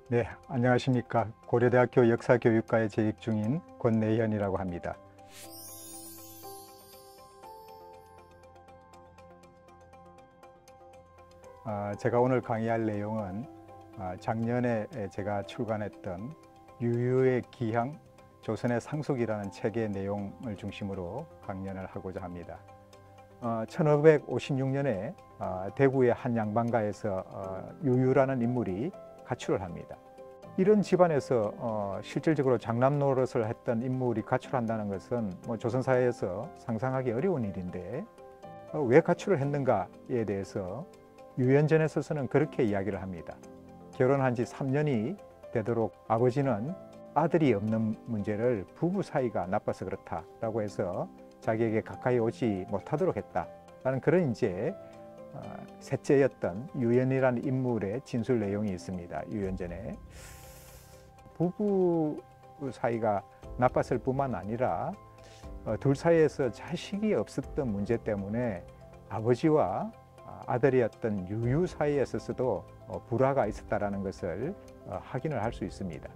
네, 안녕하십니까. 고려대학교 역사교육과에 재직 중인 권내현이라고 합니다. 제가 오늘 강의할 내용은 작년에 제가 출간했던 유유의 기향, 조선의 상속이라는 책의 내용을 중심으로 강연을 하고자 합니다. 1556년에 대구의 한 양반가에서 유유라는 인물이 가출을 합니다. 이런 집안에서 실질적으로 장남 노릇을 했던 인물이 가출한다는 것은 조선사회에서 상상하기 어려운 일인데 왜 가출을 했는가에 대해서 유연전에 서서는 그렇게 이야기를 합니다. 결혼한 지 3년이 되도록 아버지는 아들이 없는 문제를 부부 사이가 나빠서 그렇다라고 해서 자기에게 가까이 오지 못하도록 했다라는 그런 셋째였던 유연이라는 인물의 진술 내용이 있습니다. 유연전에 부부 사이가 나빴을 뿐만 아니라 둘 사이에서 자식이 없었던 문제 때문에 아버지와 아들이었던 유유 사이에 있어서도 불화가 있었다라는 것을 확인을 할 수 있습니다.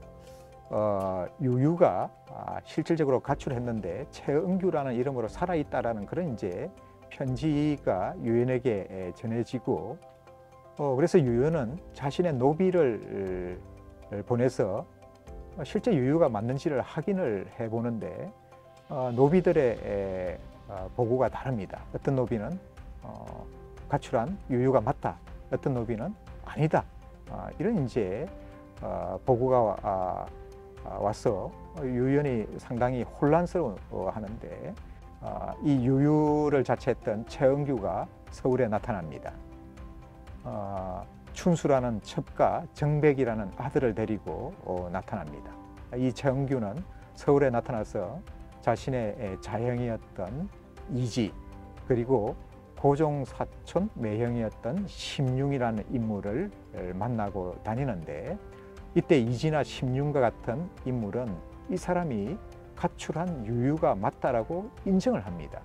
유유가 실질적으로 가출했는데 최은규라는 이름으로 살아있다라는 그런 편지가 유연에게 전해지고 그래서 유연은 자신의 노비를 보내서 실제 유유가 맞는지를 확인을 해보는데 노비들의 보고가 다릅니다. 어떤 노비는 가출한 유유가 맞다, 어떤 노비는 아니다, 이런 보고가 와서 유연이 상당히 혼란스러워하는데 이 유유를 자처했던 최은규가 서울에 나타납니다. 춘수라는 첩가 정백이라는 아들을 데리고 나타납니다. 이 최은규는 서울에 나타나서 자신의 자형이었던 이지 그리고 고종 사촌 매형이었던 심융이라는 인물을 만나고 다니는데 이때 이지나 심융과 같은 인물은 이 사람이 가출한 유유가 맞다라고 인정을 합니다.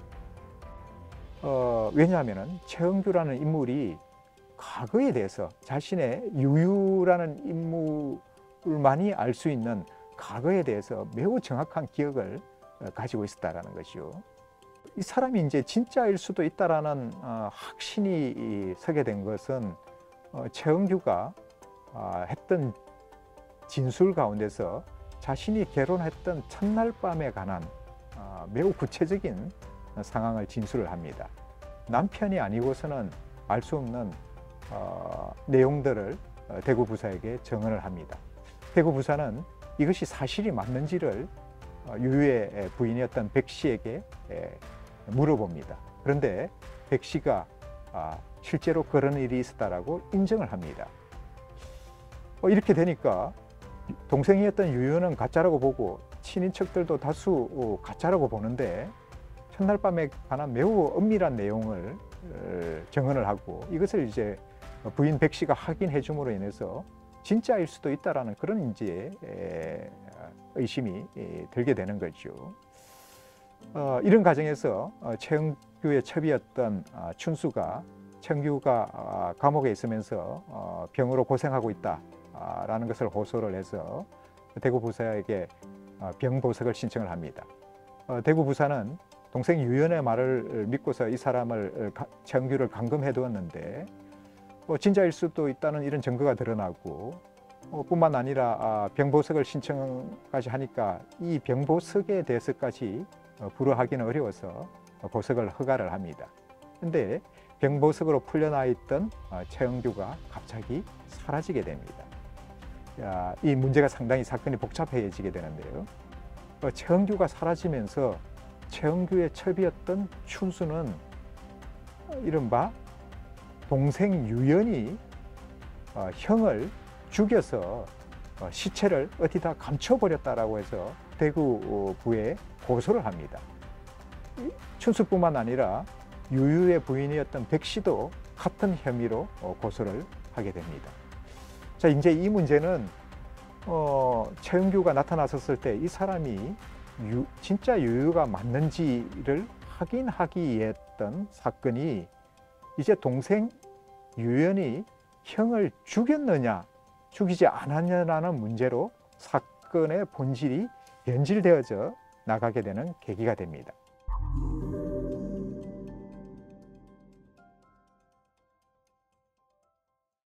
왜냐하면 최은규라는 인물이 과거에 대해서 자신의 유유라는 인물만이 알 수 있는 과거에 대해서 매우 정확한 기억을 가지고 있었다라는 것이요. 이 사람이 진짜일 수도 있다라는 확신이 서게 된 것은 최은규가 했던 진술 가운데서 자신이 결혼했던 첫날 밤에 관한 매우 구체적인 상황을 진술을 합니다. 남편이 아니고서는 알 수 없는 내용들을 대구 부사에게 증언을 합니다. 대구 부사는 이것이 사실이 맞는지를 유유의 부인이었던 백씨에게 물어봅니다. 그런데 백씨가 실제로 그런 일이 있었다라고 인정을 합니다. 이렇게 되니까 동생이었던 유유는 가짜라고 보고 친인척들도 다수 가짜라고 보는데 첫날 밤에 관한 매우 엄밀한 내용을 증언을 하고 이것을 부인 백씨가 확인해 줌으로 인해서 진짜일 수도 있다라는 그런 의심이 들게 되는 거죠. 이런 과정에서 최은규의 첩이었던 춘수가 최은규가 감옥에 있으면서 병으로 고생하고 있다라는 것을 호소를 해서 대구 부사에게 병보석을 신청을 합니다. 대구 부사는 동생 유연의 말을 믿고서 이 사람을 최은규를 감금해 두었는데 진짜일 수도 있다는 이런 증거가 드러나고 뿐만 아니라 병보석을 신청까지 하니까 이 병보석에 대해서까지 불허하기는 어려워서 보석을 허가를 합니다. 그런데 병보석으로 풀려나 있던 최은규가 갑자기 사라지게 됩니다. 이 문제가 상당히 사건이 복잡해지게 되는데요. 최은규가 사라지면서 최은규의 첩이었던 춘수는 이른바 동생 유연이 형을 죽여서 시체를 어디다 감춰버렸다라고 해서 대구부에 고소를 합니다. 춘수뿐만 아니라 유유의 부인이었던 백씨도 같은 혐의로 고소를 하게 됩니다. 자, 이제 이 문제는 최은규가 나타났었을 때 이 사람이 진짜 유유가 맞는지를 확인하기 위해 했던 사건이 이제 동생 유연이 형을 죽였느냐 죽이지 않았냐라는 문제로 사건의 본질이 변질되어져 나가게 되는 계기가 됩니다.